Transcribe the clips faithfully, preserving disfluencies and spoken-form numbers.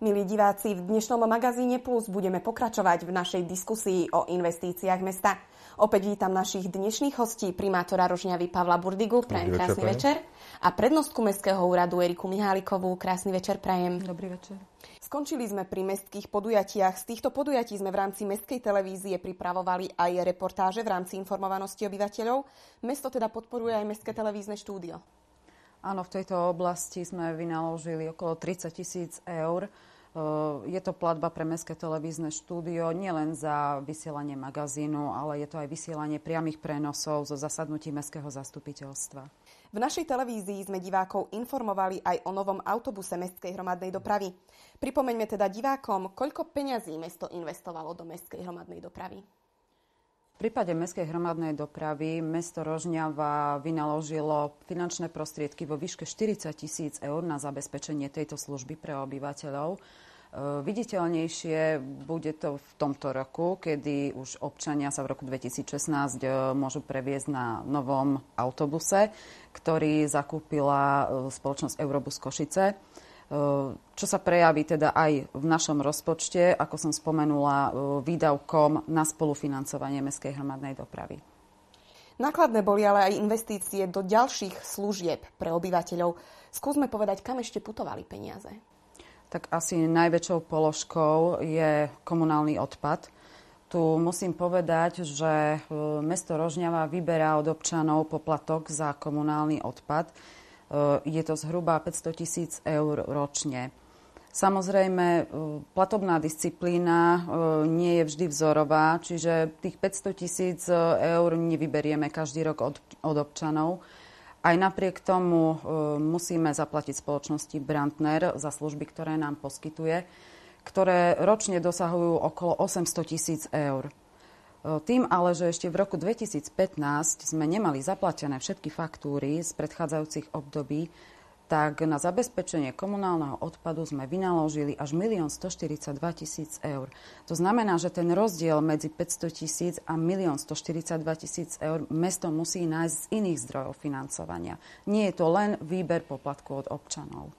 Milí diváci, v dnešnom magazíne Plus budeme pokračovať v našej diskusii o investíciách mesta. Opäť vítam našich dnešných hostí, primátora Rožňavy Pavla Burdigu, prajem krásny večer, a prednostku Mestského úradu Eriku Mihálikovú, krásny večer prajem. Dobrý večer. Skončili sme pri mestských podujatiach. Z týchto podujatí sme v rámci Mestskej televízie pripravovali aj reportáže v rámci informovanosti obyvateľov. Mesto teda podporuje aj Mestské televízne štúdio. Áno, v tejto oblasti sme vynaložili okolo tridsať tisíc eur. Je to platba pre Mestské televízne štúdio nielen za vysielanie magazínu, ale je to aj vysielanie priamych prenosov zo zasadnutí Mestského zastupiteľstva. V našej televízii sme divákov informovali aj o novom autobuse Mestskej hromadnej dopravy. Pripomeňme teda divákom, koľko peňazí mesto investovalo do Mestskej hromadnej dopravy. V prípade Mestskej hromadnej dopravy mesto Rožňava vynaložilo finančné prostriedky vo výške štyridsať tisíc eur na zabezpečenie tejto služby pre obyvateľov. E, viditeľnejšie bude to v tomto roku, kedy už občania sa v roku dvetisícšestnásť e, môžu previesť na novom autobuse, ktorý zakúpila e, spoločnosť Eurobus Košice. Čo sa prejaví teda aj v našom rozpočte, ako som spomenula, výdavkom na spolufinancovanie Mestskej hromadnej dopravy. Nákladné boli ale aj investície do ďalších služieb pre obyvateľov. Skúsme povedať, kam ešte putovali peniaze. Tak asi najväčšou položkou je komunálny odpad. Tu musím povedať, že mesto Rožňava vyberá od občanov poplatok za komunálny odpad. Je to zhruba päťsto tisíc eur ročne. Samozrejme, platobná disciplína nie je vždy vzorová, čiže tých päťsto tisíc eur nevyberieme každý rok od, od občanov. Aj napriek tomu musíme zaplatiť spoločnosti Brandner za služby, ktoré nám poskytuje, ktoré ročne dosahujú okolo osemsto tisíc eur. Tým ale, že ešte v roku dvetisícpätnásť sme nemali zaplatené všetky faktúry z predchádzajúcich období, tak na zabezpečenie komunálneho odpadu sme vynaložili až milión stoštyridsaťdva tisíc eur. To znamená, že ten rozdiel medzi päťsto tisíc a milión stoštyridsaťdva tisíc eur mesto musí nájsť z iných zdrojov financovania. Nie je to len výber poplatku od občanov.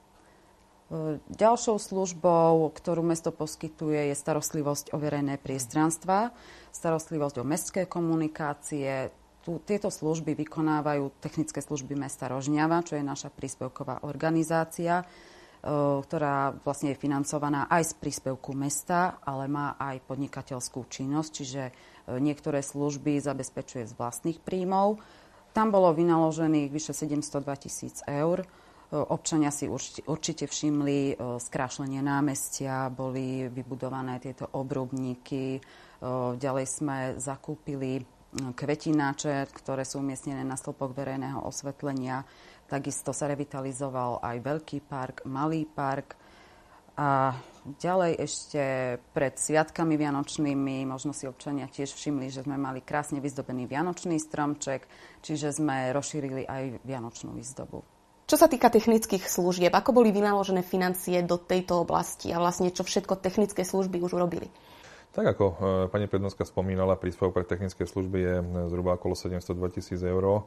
Ďalšou službou, ktorú mesto poskytuje, je starostlivosť o verejné priestranstva, starostlivosť o mestské komunikácie. Tu, tieto služby vykonávajú technické služby mesta Rožňava, čo je naša príspevková organizácia, e, ktorá vlastne je financovaná aj z príspevku mesta, ale má aj podnikateľskú činnosť, čiže e, niektoré služby zabezpečuje z vlastných príjmov. Tam bolo vynaložených vyše sedemstodva tisíc eur. Občania si určite všimli skrášlenie námestia, boli vybudované tieto obrubníky. Ďalej sme zakúpili kvetináče, ktoré sú umiestnené na stĺpoch verejného osvetlenia. Takisto sa revitalizoval aj veľký park, malý park. A ďalej ešte pred sviatkami vianočnými možno si občania tiež všimli, že sme mali krásne vyzdobený vianočný stromček, čiže sme rozšírili aj vianočnú výzdobu. Čo sa týka technických služieb, ako boli vynaložené financie do tejto oblasti a vlastne čo všetko technické služby už urobili? Tak ako pani prednostka spomínala, príspevok pre technické služby je zhruba okolo sedemstodva tisíc eur.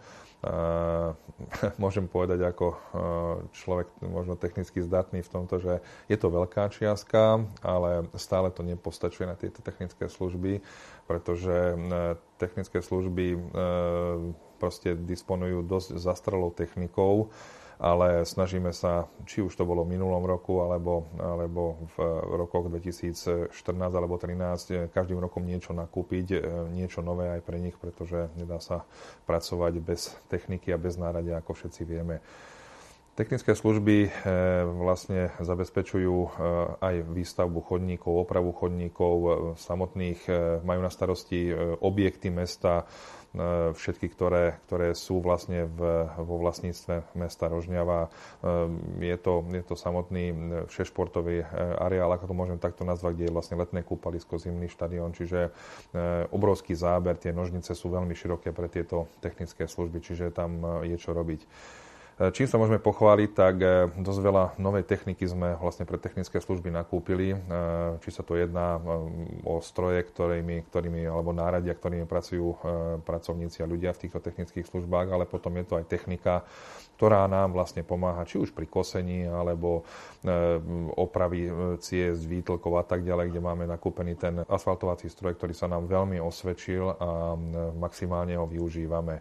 Môžem povedať ako človek možno technicky zdatný v tomto, že je to veľká čiastka, ale stále to nepostačuje na tieto technické služby, pretože technické služby proste disponujú dosť zastaralou technikou, ale snažíme sa, či už to bolo v minulom roku, alebo, alebo v rokoch dvetisícštrnásť alebo dvadsaťtrinásť, každým rokom niečo nakúpiť, niečo nové aj pre nich, pretože nedá sa pracovať bez techniky a bez náradia, ako všetci vieme. Technické služby vlastne zabezpečujú aj výstavbu chodníkov, opravu chodníkov samotných, majú na starosti objekty mesta, všetky, ktoré, ktoré sú vlastne v, vo vlastníctve mesta Rožňava. Je to, je to samotný všešportový areál, ako to môžem takto nazvať, kde je vlastne letné kúpalisko, zimný štadión, čiže obrovský záber, tie nožnice sú veľmi široké pre tieto technické služby, čiže tam je čo robiť. Čím sa môžeme pochváliť, tak dosť veľa novej techniky sme vlastne pre technické služby nakúpili. Či sa to jedná o stroje, ktorými, ktorými, alebo náradia, ktorými pracujú pracovníci a ľudia v týchto technických službách, ale potom je to aj technika, ktorá nám vlastne pomáha, či už pri kosení, alebo opravy ciest, výtlkov a tak ďalej, kde máme nakúpený ten asfaltovací stroj, ktorý sa nám veľmi osvedčil a maximálne ho využívame.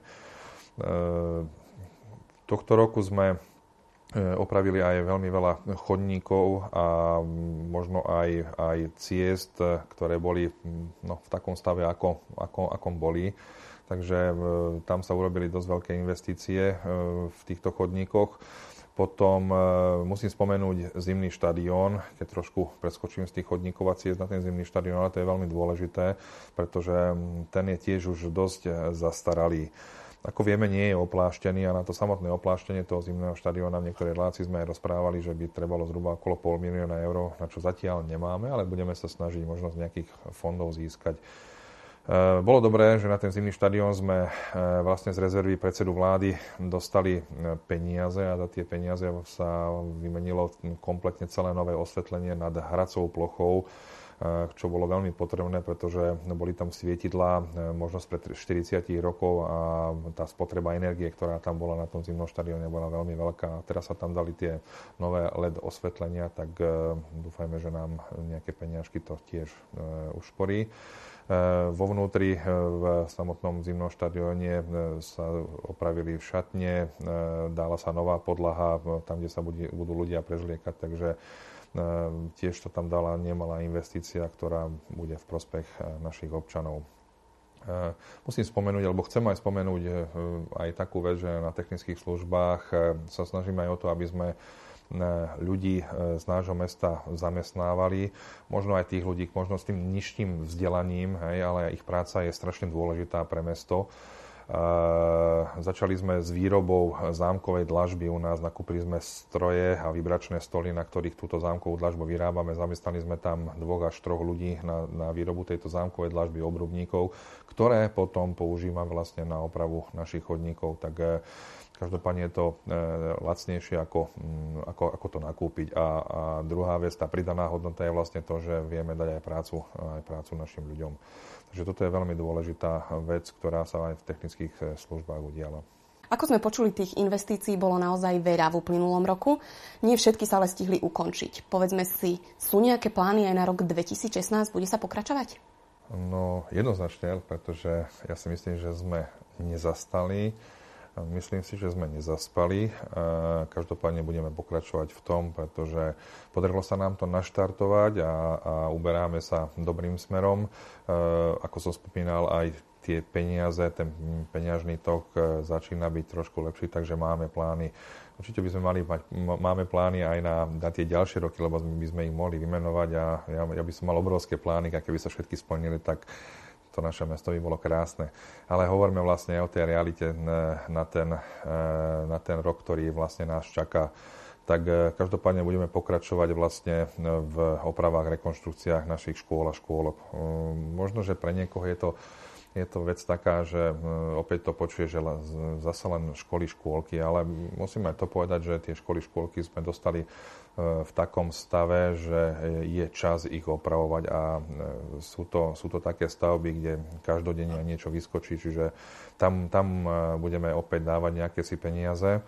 Tohto roku sme opravili aj veľmi veľa chodníkov a možno aj, aj ciest, ktoré boli no, v takom stave, ako, ako, akom boli. Takže tam sa urobili dosť veľké investície v týchto chodníkoch. Potom musím spomenúť zimný štadión, keď trošku preskočím z tých chodníkov a ciest na ten zimný štadión, ale to je veľmi dôležité, pretože ten je tiež už dosť zastaralý. Ako vieme, nie je opláštený a na to samotné opláštenie toho zimného štadióna v niektorej relácii sme aj rozprávali, že by trebalo zhruba okolo pol milióna eur, na čo zatiaľ nemáme, ale budeme sa snažiť možno z nejakých fondov získať. Bolo dobré, že na ten zimný štadión sme vlastne z rezervy predsedu vlády dostali peniaze a za tie peniaze sa vymenilo kompletne celé nové osvetlenie nad hracou plochou, čo bolo veľmi potrebné, pretože boli tam svietidlá možno spred štyridsať rokov a tá spotreba energie, ktorá tam bola na tom zimnom štadióne, bola veľmi veľká. Teraz sa tam dali tie nové el é dé osvetlenia, tak dúfajme, že nám nejaké peniažky to tiež ušporí. Vo vnútri v samotnom zimnom štadióne sa opravili šatne, dala sa nová podlaha tam, kde sa budú ľudia prezliekať, takže tiež to tam dala nemalá investícia, ktorá bude v prospech našich občanov. Musím spomenúť, alebo chcem aj spomenúť aj takú vec, že na technických službách sa snažíme aj o to, aby sme ľudí z nášho mesta zamestnávali, možno aj tých ľudí, možno s tým nižším vzdelaním, hej, ale ich práca je strašne dôležitá pre mesto. Uh, začali sme s výrobou zámkovej dlažby u nás, nakúpili sme stroje a vibračné stoly, na ktorých túto zámkovú dlažbu vyrábame. Zamestnali sme tam dvoch až troch ľudí na, na výrobu tejto zámkovej dlažby, obrubníkov, ktoré potom používame vlastne na opravu našich chodníkov. Tak uh, každopádne je to uh, lacnejšie ako, um, ako, ako to nakúpiť. A, a druhá vec, tá pridaná hodnota je vlastne to, že vieme dať aj prácu, aj prácu našim ľuďom. Takže toto je veľmi dôležitá vec, ktorá sa aj v technických službách udiala. Ako sme počuli, tých investícií bolo naozaj veľa v uplynulom roku. Nie všetky sa ale stihli ukončiť. Povedzme si, sú nejaké plány aj na rok dvetisícšestnásť? Bude sa pokračovať? No jednoznačne, pretože ja si myslím, že sme nezastali. Myslím si, že sme nezaspali. Každopádne budeme pokračovať v tom, pretože podarilo sa nám to naštartovať a, a uberáme sa dobrým smerom. Ako som spomínal, aj tie peniaze, ten peňažný tok začína byť trošku lepší, takže máme plány. Určite by sme mali mať, máme plány aj na, na tie ďalšie roky, lebo by sme ich mohli vymenovať a ja, ja by som mal obrovské plány, a keby sa všetky splnili, tak to naše mesto by bolo krásne. Ale hovoríme vlastne o tej realite na ten, na ten rok, ktorý vlastne nás čaká. Tak každopádne budeme pokračovať vlastne v opravách, rekonštrukciách našich škôl a škôlok. Možno, že pre niekoho je to, je to vec taká, že opäť to počuje, že zase len školy, škôlky, ale musím aj to povedať, že tie školy, škôlky sme dostali v takom stave, že je čas ich opravovať a sú to, sú to také stavby, kde každodenne niečo vyskočí, čiže tam, tam budeme opäť dávať nejaké si peniaze.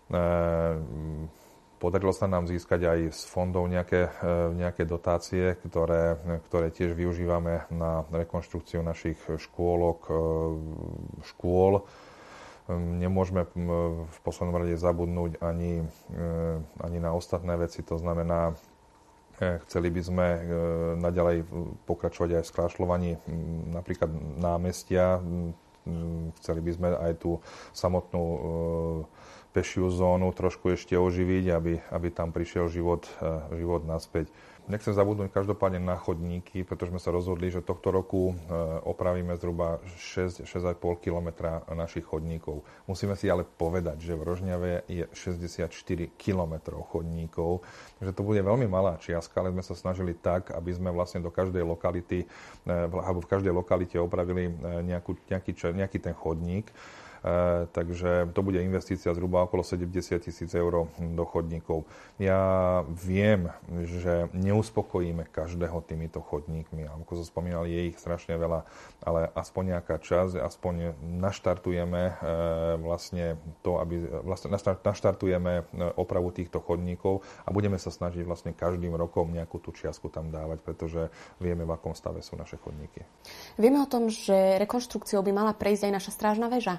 Podarilo sa nám získať aj z fondov nejaké, nejaké dotácie, ktoré, ktoré tiež využívame na rekonštrukciu našich škôlok, škôl. Nemôžeme v poslednom rade zabudnúť ani, ani na ostatné veci, to znamená, chceli by sme naďalej pokračovať aj v skrášľovaní napríklad námestia, chceli by sme aj tú samotnú pešiu zónu trošku ešte oživiť, aby, aby tam prišiel život, život naspäť. Nechcem zabudnúť každopádne na chodníky, pretože sme sa rozhodli, že tohto roku opravíme zhruba šesť až šesť a pol kilometra našich chodníkov. Musíme si ale povedať, že v Rožňave je šesťdesiatštyri kilometrov chodníkov, takže to bude veľmi malá čiastka, ale sme sa snažili tak, aby sme vlastne do každej lokality, alebo v každej lokalite opravili nejakú, nejaký, nejaký ten chodník. takže to bude investícia zhruba okolo sedemdesiat tisíc eur do chodníkov. Ja viem, že neuspokojíme každého týmito chodníkmi, ako som spomínal, je ich strašne veľa, ale aspoň nejaká časť, aspoň naštartujeme vlastne to, aby vlastne naštartujeme opravu týchto chodníkov a budeme sa snažiť vlastne každým rokom nejakú tú čiastku tam dávať, pretože vieme, v akom stave sú naše chodníky. Vieme o tom, že rekonštrukciou by mala prejsť aj naša strážna väža.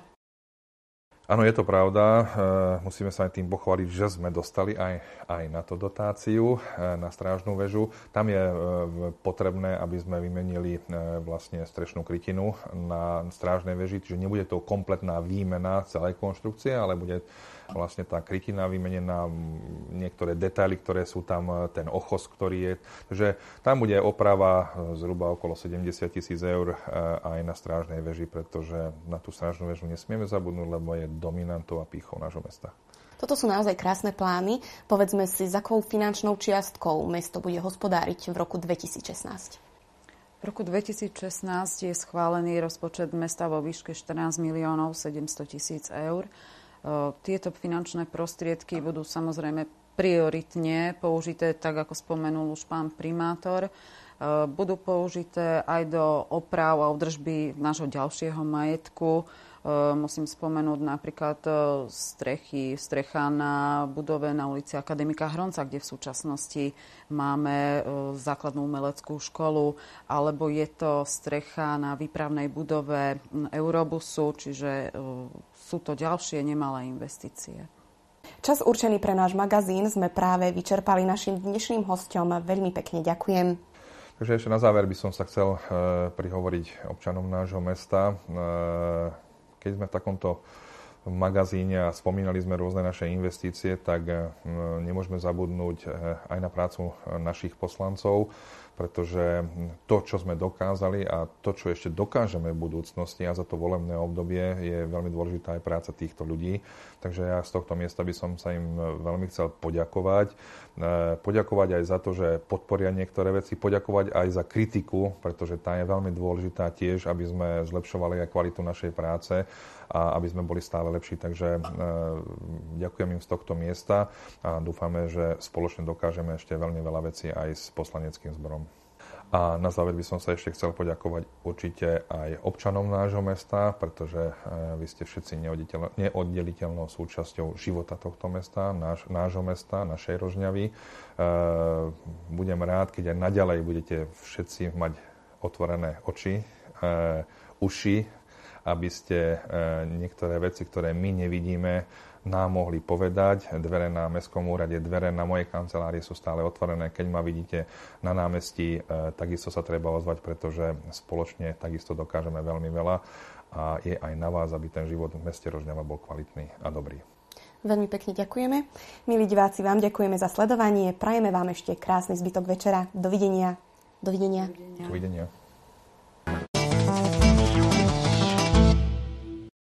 Áno, je to pravda. Musíme sa aj tým pochváliť, že sme dostali aj, aj na to dotáciu, na strážnu väžu. Tam je potrebné, aby sme vymenili vlastne strešnú krytinu na strážnej väži, čiže nebude to kompletná výmena celej konštrukcie, ale bude vlastne tá krytina vymenená, niektoré detaily, ktoré sú tam, ten ochos, ktorý je. Takže tam bude oprava zhruba okolo sedemdesiat tisíc eur aj na strážnej väži, pretože na tú strážnu väžu nesmieme zabudnúť, lebo je dominantou a pýchou nášho mesta. Toto sú naozaj krásne plány. Povedzme si, s akou finančnou čiastkou mesto bude hospodáriť v roku dvetisícšestnásť. V roku dvetisícšestnásť je schválený rozpočet mesta vo výške štrnásť miliónov sedemsto tisíc eur. Tieto finančné prostriedky budú samozrejme prioritne použité, tak ako spomenul už pán primátor. Budú použité aj do oprav a údržby nášho ďalšieho majetku. Musím spomenúť napríklad strechy, strecha na budove na ulici Akademika Hronca, kde v súčasnosti máme základnú umeleckú školu, alebo je to strecha na výpravnej budove Eurobusu, čiže sú to ďalšie nemalé investície. Čas určený pre náš magazín sme práve vyčerpali. Našim dnešným hosťom veľmi pekne ďakujem. Takže ešte na záver by som sa chcel prihovoriť občanom nášho mesta. Keď sme v takomto magazíne a spomínali sme rôzne naše investície, tak nemôžeme zabudnúť aj na prácu našich poslancov, pretože to, čo sme dokázali a to, čo ešte dokážeme v budúcnosti a za to volebné obdobie, je veľmi dôležitá aj práca týchto ľudí. Takže ja z tohto miesta by som sa im veľmi chcel poďakovať. Poďakovať aj za to, že podporia niektoré veci, poďakovať aj za kritiku, pretože tá je veľmi dôležitá tiež, aby sme zlepšovali aj kvalitu našej práce a aby sme boli stále lepší. Takže ďakujem im z tohto miesta a dúfame, že spoločne dokážeme ešte veľmi veľa vecí aj s poslaneckým zborom. A na záver by som sa ešte chcel poďakovať určite aj občanom nášho mesta, pretože vy ste všetci neoddeliteľnou súčasťou života tohto mesta, náš, nášho mesta, našej Rožňavy. Budem rád, keď aj naďalej budete všetci mať otvorené oči, uši, aby ste niektoré veci, ktoré my nevidíme, nám mohli povedať. Dvere na Mestskom úrade, dvere na mojej kancelárii sú stále otvorené. Keď ma vidíte na námestí, takisto sa treba ozvať, pretože spoločne takisto dokážeme veľmi veľa a je aj na vás, aby ten život v meste Rožňava bol kvalitný a dobrý. Veľmi pekne ďakujeme. Milí diváci, vám ďakujeme za sledovanie. Prajeme vám ešte krásny zbytok večera. Dovidenia. Dovidenia. Dovidenia.